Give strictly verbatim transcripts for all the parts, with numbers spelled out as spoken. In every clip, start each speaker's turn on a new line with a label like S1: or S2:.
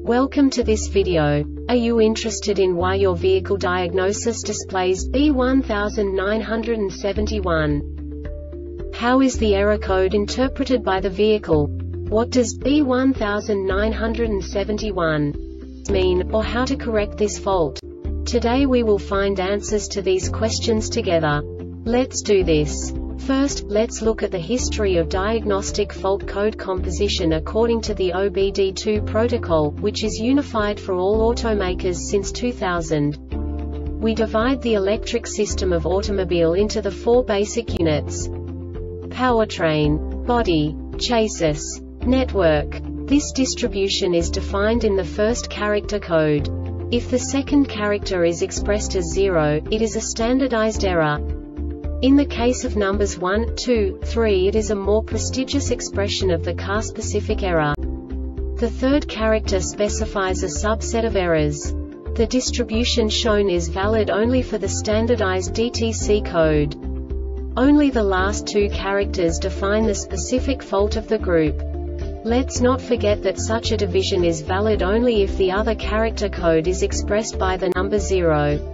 S1: Welcome to this video. Are you interested in why your vehicle diagnosis displays B one nine seven one? How is the error code interpreted by the vehicle? What does B one nine seven one mean, or how to correct this fault? Today we will find answers to these questions together. Let's do this. First, let's look at the history of diagnostic fault code composition according to the O B D two protocol, which is unified for all automakers since two thousand. We divide the electric system of automobile into the four basic units: powertrain, body, chassis, network. This distribution is defined in the first character code. If the second character is expressed as zero, it is a standardized error. In the case of numbers one, two, three, it is a more prestigious expression of the car-specific error. The third character specifies a subset of errors. The distribution shown is valid only for the standardized D T C code. Only the last two characters define the specific fault of the group. Let's not forget that such a division is valid only if the other character code is expressed by the number zero.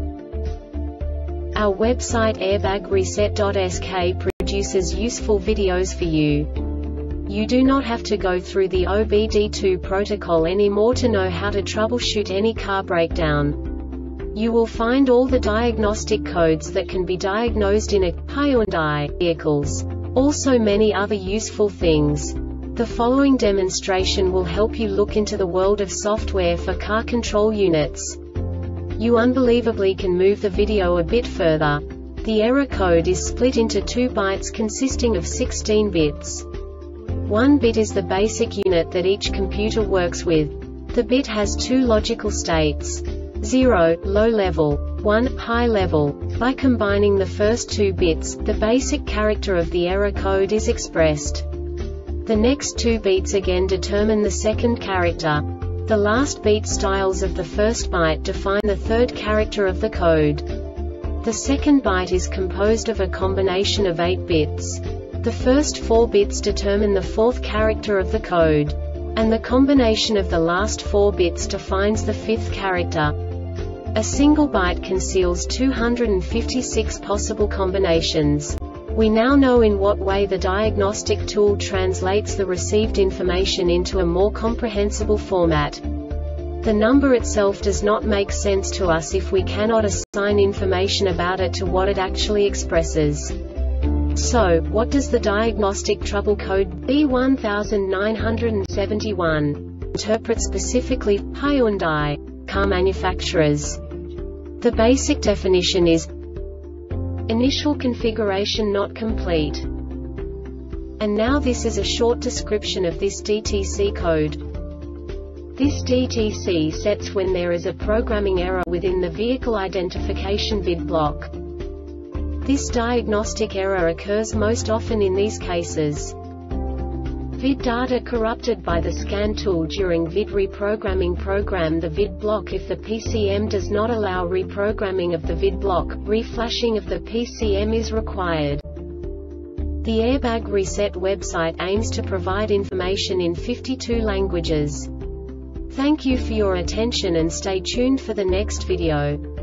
S1: Our website airbag reset dot S K produces useful videos for you. You do not have to go through the O B D two protocol anymore to know how to troubleshoot any car breakdown. You will find all the diagnostic codes that can be diagnosed in a Hyundai vehicles. Also many other useful things. The following demonstration will help you look into the world of software for car control units. You unbelievably can move the video a bit further. The error code is split into two bytes consisting of sixteen bits. One bit is the basic unit that each computer works with. The bit has two logical states: zero, low level, one, high level. By combining the first two bits, the basic character of the error code is expressed. The next two bits again determine the second character. The last beat styles of the first byte define the third character of the code. The second byte is composed of a combination of eight bits. The first four bits determine the fourth character of the code. And the combination of the last four bits defines the fifth character. A single byte conceals two hundred fifty-six possible combinations. We now know in what way the diagnostic tool translates the received information into a more comprehensible format. The number itself does not make sense to us if we cannot assign information about it to what it actually expresses. So, what does the diagnostic trouble code B one nine seven one interpret specifically for Hyundai car manufacturers? The basic definition is initial configuration not complete. And now this is a short description of this D T C code. This D T C sets when there is a programming error within the vehicle identification bit block. This diagnostic error occurs most often in these cases: V I D data corrupted by the scan tool during V I D reprogramming. Program the V I D block if the P C M does not allow reprogramming of the V I D block. Reflashing of the P C M is required. The Airbag Reset website aims to provide information in fifty-two languages. Thank you for your attention and stay tuned for the next video.